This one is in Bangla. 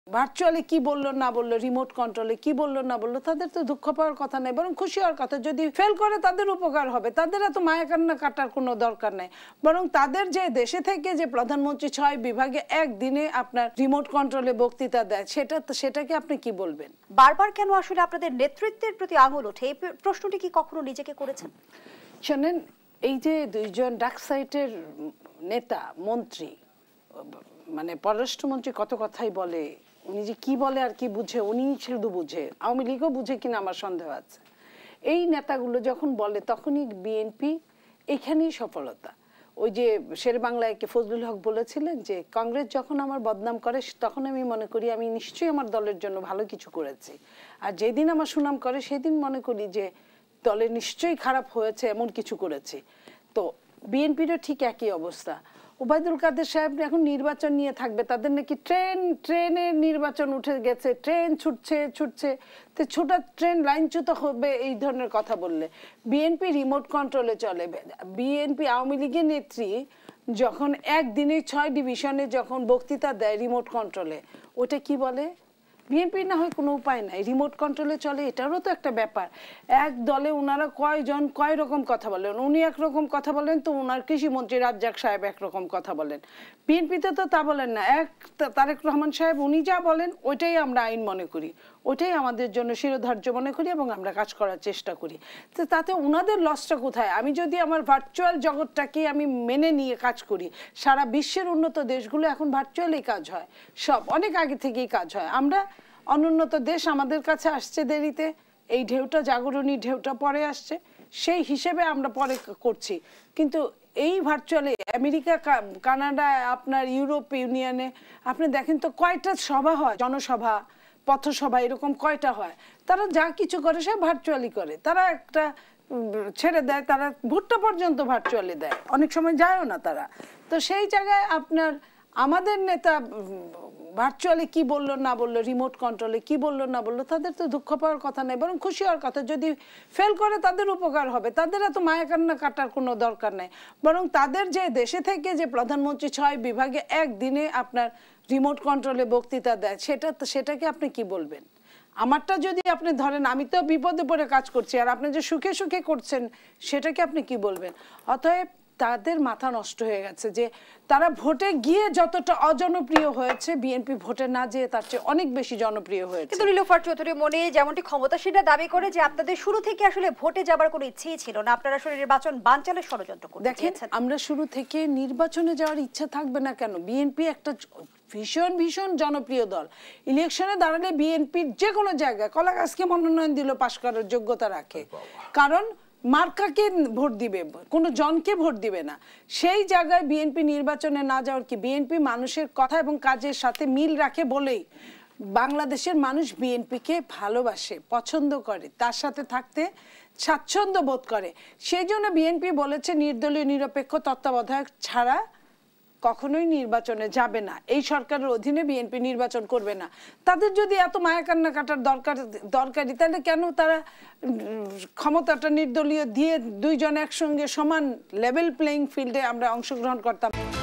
ভার্চুয়ালি কি বললো না বললো, রিমোট কন্ট্রোলে কি বললো না বললো, তাদের তো দুঃখ পাওয়ার কথা নেই, বরং খুশি হওয়ার কথা। যদি ফেল করে তাদের উপকার হবে, তাদের এত মায়া কান্না কাটার কোনো দরকার নেই। বরং তাদের যে দেশে থেকে যে প্রধানমন্ত্রী 6 বিভাগে একদিনে আপনার রিমোট কন্ট্রোলে বক্তৃতা দেয়, সেটাকে আপনি কি বলবেন? বারবার কেন আসলে আপনাদের নেতৃত্বের প্রতি আঙুল ওঠে, এই প্রশ্নটি কি কখনো নিজেকে করেছেন? শোনেন, এই যে দুইজন ডাক সাইটের নেতা মন্ত্রী, মানে পররাষ্ট্রমন্ত্রী কত কথাই বলে, উনি যে কি বলে আর কি বুঝে, উনি শুধু বুঝে, আওয়ামী লীগও বুঝে কিনা আমার সন্দেহ আছে। এই নেতাগুলো যখন বলে তখনই বিএনপি এখানেই সফলতা। ওই যে শের বাংলায় ফজলুল হক বলেছিলেন যে কংগ্রেস যখন আমার বদনাম করে তখন আমি মনে করি আমি নিশ্চয়ই আমার দলের জন্য ভালো কিছু করেছি, আর যেদিন আমার সুনাম করে সেদিন মনে করি যে দলে নিশ্চয়ই খারাপ হয়েছে, এমন কিছু করেছি। তো বিএনপিরও ঠিক একই অবস্থা। ওবায়দুল কাদের সাহেব এখন নির্বাচন নিয়ে থাকবে, তাদের নাকি ট্রেনের নির্বাচন উঠে গেছে, ট্রেন ছুটছে, তো ছোটা ট্রেন লাইনচ্যুত হবে এই ধরনের কথা বললে। বিএনপি রিমোট কন্ট্রোলে চলে। বিএনপি আওয়ামী লীগের নেত্রী যখন একদিনে 6 ডিভিশনে যখন বক্তৃতা দেয় রিমোট কন্ট্রোলে, ওটা কি বলে? বিএনপি না হয় কোনো উপায় নাই, রিমোট কন্ট্রোলে চলে, এটারও তো একটা ব্যাপার। এক দলে ওনারা কয়জন কয় রকম কথা বলেন, উনি একরকম কথা বলেন তো ওনার কৃষিমন্ত্রী রাজ্জাক সাহেব একরকম কথা বলেন। বিএনপিতে তো তা বলেন না, তারেক রহমান সাহেব উনি যা বলেন ওইটাই আমরা আইন মনে করি, ওইটাই আমাদের জন্য শিরোধার্য মনে করি এবং আমরা কাজ করার চেষ্টা করি। তো তাতে ওনাদের লসটা কোথায়? আমি যদি আমার ভার্চুয়াল জগৎটাকে আমি মেনে নিয়ে কাজ করি, সারা বিশ্বের উন্নত দেশগুলো এখন ভার্চুয়ালি কাজ হয়, সব অনেক আগে থেকেই কাজ হয়। আমরা অনুন্নত দেশ, আমাদের কাছে আসছে দেরিতে, এই ঢেউটা জাগরণী ঢেউটা পরে আসছে, সেই হিসেবে আমরা পরে করছি। কিন্তু এই ভার্চুয়ালি আমেরিকা, কানাডা, আপনার ইউরোপ ইউনিয়নে আপনি দেখেন তো কয়টা সভা হয়, জনসভা, পথসভা, এরকম কয়টা হয়? তারা যা কিছু করে সব ভার্চুয়ালি করে। তারা একটা ছেড়ে দেয়, তারা ভোটটা পর্যন্ত ভার্চুয়ালি দেয়, অনেক সময় যায়ও না তারা। তো সেই জায়গায় আপনার আমাদের নেতা ভার্চুয়ালি কি বললো না বললো, রিমোট কন্ট্রোলে কি বললো না বললো, তাদের তো দুঃখ পাওয়ার কথা নেই, বরং খুশি হওয়ার কথা। যদি ফেল করে তাদের উপকার হবে, তাদের এত মায়া কান্না কাটার কোনো দরকার নেই। বরং তাদের যে দেশে থেকে যে প্রধানমন্ত্রী 6 বিভাগে একদিনে আপনার রিমোট কন্ট্রোলে বক্তৃতা দেয়, সেটাকে আপনি কি বলবেন? আমারটা যদি আপনি ধরেন, আমি তো বিপদে পড়ে কাজ করছি, আর আপনি যে সুখে সুখে করছেন, সেটাকে আপনি কি বলবেন? অতএব তাদের মাথা নষ্ট হয়ে গেছে যে তারা ভোটে গিয়ে যতটা অজনপ্রিয় হয়েছে, বিএনপি ভোটে না যেয়ে তার চেয়ে অনেক বেশি জনপ্রিয় হয়েছে। কিন্তু নীলুফার চৌধুরী মনে যেমনটি ক্ষমতাসীনরা দাবি করে যে আপনাদের শুরু থেকে আসলে ভোটে যাবার কোনো ইচ্ছেই ছিল না, আপনারা আসলে নির্বাচন বানচালের ষড়যন্ত্র করতে চেয়েছেন। আমরা শুরু থেকে নির্বাচনে যাওয়ার ইচ্ছা থাকবে না কেন? বিএনপি একটা ভীষণ ভীষণ জনপ্রিয় দল। ইলেকশনে দাঁড়ালে বিএনপির যে কোনো জায়গায় কলা গাছকে মনোনয়ন দিল, পাশ করার যোগ্যতা রাখে, কারণ মার্কাকে ভোট দিবে, কোনো জনকে ভোট দিবে না। সেই জায়গায় বিএনপি নির্বাচনে না যাওয়ার কি? বিএনপি মানুষের কথা এবং কাজের সাথে মিল রাখে বলেই বাংলাদেশের মানুষ বিএনপিকে ভালোবাসে, পছন্দ করে, তার সাথে থাকতে স্বাচ্ছন্দ্য বোধ করে। সেই জন্য বিএনপি বলেছে নির্দলীয় নিরপেক্ষ তত্ত্বাবধায়ক ছাড়া কখনোই নির্বাচনে যাবে না, এই সরকারের অধীনে বিএনপি নির্বাচন করবে না। তাদের যদি এত মায়া কান্না কাটার দরকারি, তাহলে কেন তারা ক্ষমতাটা নির্দলীয় দিয়ে দুইজন একসঙ্গে সমান লেভেল প্লেইং ফিল্ডে আমরা অংশগ্রহণ করতাম?